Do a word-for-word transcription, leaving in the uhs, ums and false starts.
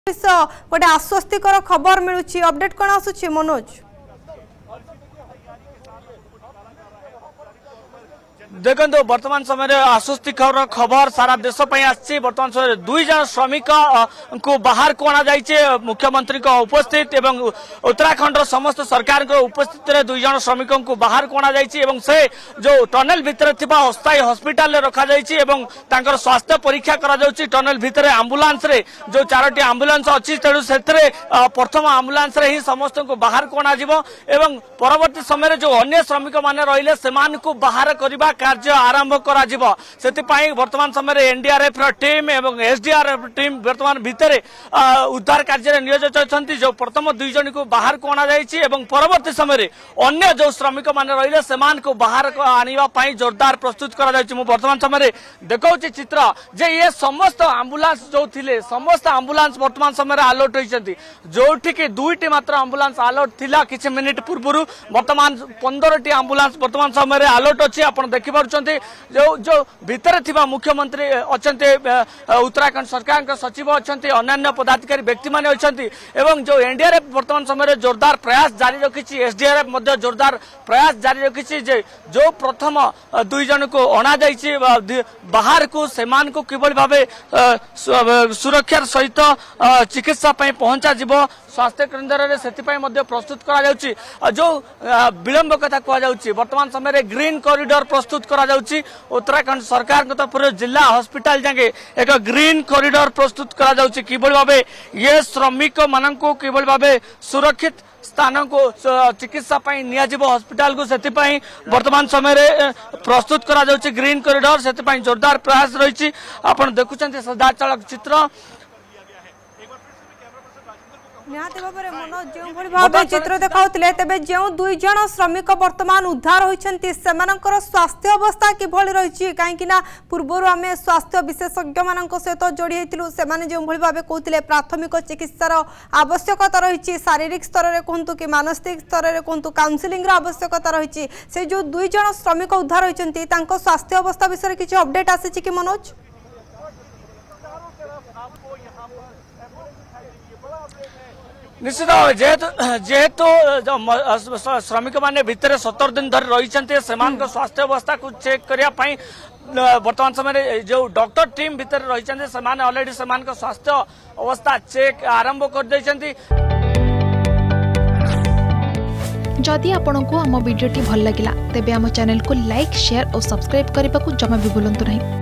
गोटे आश्वस्तिकर खबर मिलूची अपडेट कौन आसुची मनोज? देखो वर्तमान समय आश्वस्तिकर खबर सारा देश आसी। वर्तमान समय दुई जन श्रमिक को बाहर को आना जाइए मुख्यमंत्री उपस्थित एवं उत्तराखंड समस्त सरकार उपस्थित दुई जन श्रमिक को बाहर को आना जाइए से जो टनेल भितर थिबा अस्थायी हॉस्पिटल रखा जाइए स्वास्थ्य परीक्षा करा जाउची। टनेल भितर आंबुलांस रे जो चारोटी आंबुलांस अच्छी तेणु से प्रथम आंबुलांस रे ही समस्त को बाहर को आना जिवो एवं परवर्ती समय जो अन्य श्रमिक माने रहिले सेमान को बाहर करबा कार्य आरंभ करा जिवो। सेति वर्तमान समय एनडीआरएफ टीम एवं एसडीआरएफ टीम वर्तमान भितर उद्धार कार्य नियोजित अछंती। जो प्रथम दुई जन को बाहर को आना जाइछि एवं परवर्ती समय अन्य जो श्रमिक माने रहिले सेमान को बाहर आनिबा पई जोरदार प्रस्तुत करा जाइछि। मु वर्तमान समय देखौछि चित्र जे ये समस्त एम्बुलेंस जो थिले समस्त एम्बुलेंस वर्तमान समय अलर्ट होइछंती। जोठी कि दुईटी मात्र एम्बुलेंस अलर्ट थिला किछि मिनिट पूर्व वर्तमान पंद्रह टी एम्बुलेंस वर्तमान समय अलर्ट अछि। आपण देखि पारुछंती जो जो भितर थिबा मुख्यमंत्री अछंती, उत्तराखंड सरकार के सचिव अछंती, अन्य पदाधिकारी व्यक्ति माने अछंती एवं जो एनडीआरएफ वर्तमान समय जोरदार प्रयास जारी रखिछि। एसडीआरएफ मध्ये जोरदार प्रयास जारी रखिछि जे जो प्रथम दुई जन को अणा जाइछि बाहर को सेमान को किबल भाबे सुरक्षार सहित चिकित्सा पई पहुंचा जिवो स्वास्थ्य केन्द्र रे सेति मध्य प्रस्तुत करा जाउची। जो विलंब कथा कहा जाउची वर्तमान समय ग्रीन कॉरिडोर प्रस्तुत करा जाउची। उत्तराखंड सरकार के तरफ जिला हॉस्पिटल जाके एक ग्रीन कॉरिडोर प्रस्तुत करा जाउची। किबल भाबे ये श्रमिक मानन को किबल भाबे सुरक्षित स्थान को चिकित्सा पई निया जिवो हॉस्पिटल को सेति वर्तमान समय प्रस्तुत करा जाउची ग्रीन कॉरिडोर। सेति जोरदार प्रयास रही। आपण देखुचंती सदाचलक चित्र मनोज जो भाव चित्र देखा तेज जो दुई जन श्रमिक वर्तमान उद्धार होती स्वास्थ्य अवस्था किभली रही कहीं पूर्वर आम स्वास्थ्य विशेषज्ञ मान सहित जोड़ी होती से जो भाव कहते प्राथमिक चिकित्सार आवश्यकता रही शारीरिक स्तर में कहतु कि मानसिक स्तर में कहतु काउनसिलिंग आवश्यकता रही से जो दुई जन श्रमिक उद्धार होती स्वास्थ्य अवस्था विषय किसी अपडेट आसी कि मनोज? निश्चित जेहेतु जेहेतु श्रमिक माने भितर सतर दिन धरी रही स्वास्थ्य अवस्था को चेक करने वर्तमान समय जो डॉक्टर टीम भितर रही ऑलरेडी स्वास्थ्य अवस्था चेक आरंभ कर देइछंती। जदि आपंक आम भिडी भल लगा तेब आम चैनल को लाइक शेयर और सब्सक्राइब करने को जमा भी भूलु नहीं।